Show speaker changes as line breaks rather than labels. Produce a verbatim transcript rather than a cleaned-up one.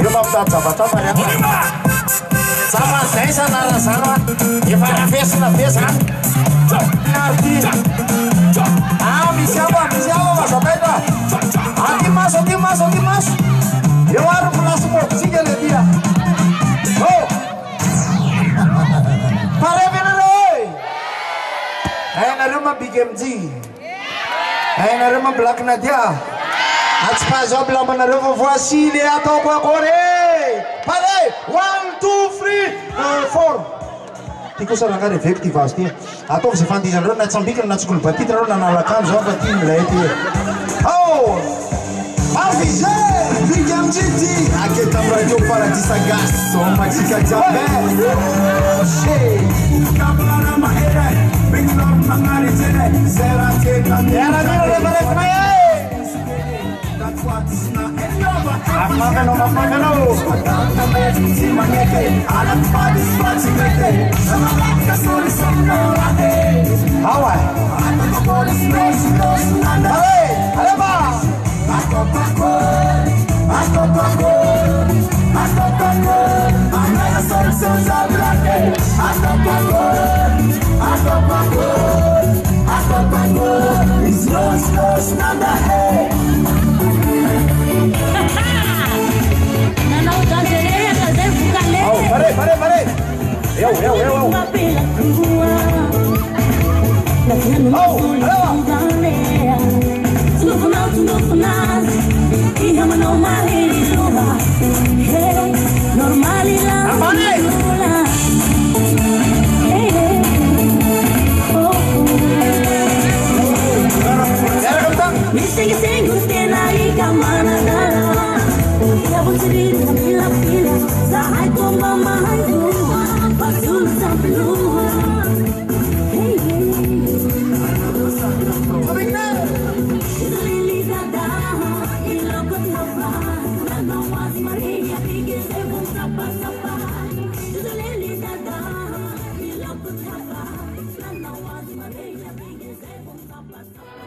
Belum apa-apa ya. Sama saya sana sana. Ya para fes na fes kan. Nanti. Ah, bisa apa? Bisa apa mas? Apa itu? Hati mas, hati mas, hati mas. Ya baru pulang semua. Sini dia. Oh. Para benar oi. Hai naruma B M G. Hai naruma Black Nadia. Atspa job la manarova voici les attends quoi coré. Pare. one two three four. Tiko sa nakare effective asti. Ato si fanti jan rona tsambika na skul pati rona na la kan zo pati leti. Oh! Avise! B M G T. Aketa radio para disagaço, matika jabe. Hey! Kabara maere. Big love mangari jene. Sera teka. Yara mira le bare kmaye. That's what is not enough. Apa kano apa kano. Si maneke. Ala padi spati mete. Sama ka sori somno ate. Hawa. Ata ko polis nos nos nanda. Hey! Aleba! Ako pako. Ako pako. Ako pako. Ana sori soja blake. Ako pako. Ako pako. Ako pako. Is nos nos nanda hey. Oh, pare, pare, pare. Eu, eu, eu, eu. Oh,
Maria,